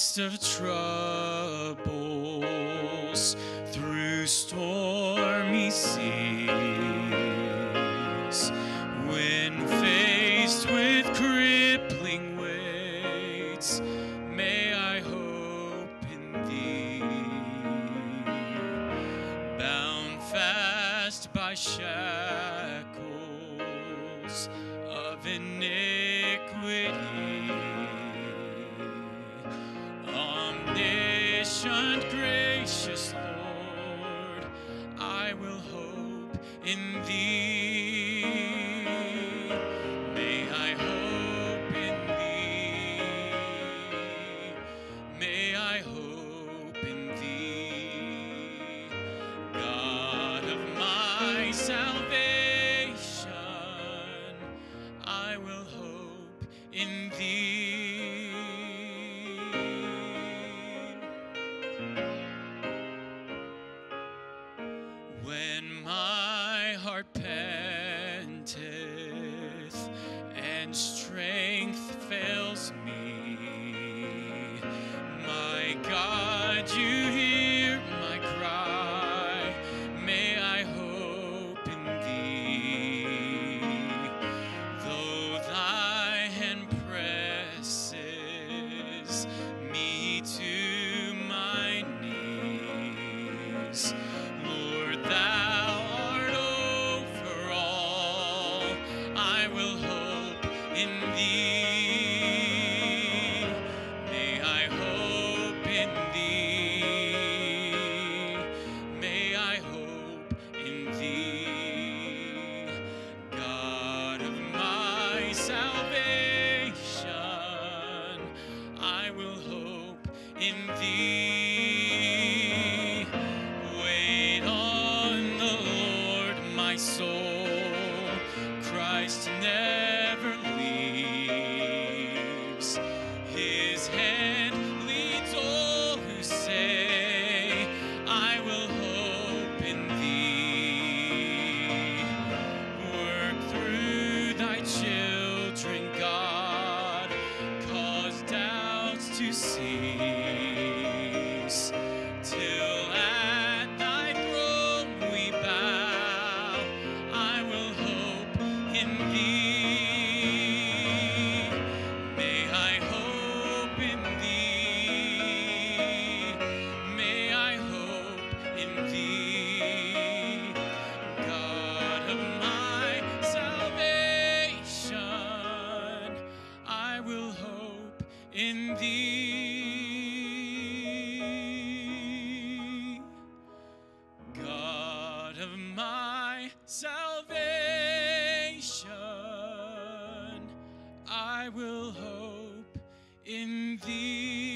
midst of troubles, through stormy seas, when faced with crippling weights, may I hope in thee. Bound fast by shackles of iniquity, omniscient, gracious Lord, I will hope in thee. May I hope in thee. May I hope in thee. God of my salvation, I will hope in thee. When my heart panteth and strength fails me, my God, you hear my cry. May I hope in thee. Though thy hand presses me to my knees, Lord, thou art over all. I will hope in thee. May I hope in thee. May I hope in thee. God of my salvation, I will hope in thee. Wait on the Lord, my soul. Christ never leaves. His hand leads all who say, I will hope in thee. Work through thy children, God, cause doubts to cease, till at thy throne we bow. I will hope in thee. May I hope in thee. May I hope in thee. God of my salvation, I will hope in thee. God of my salvation, I will hope in thee.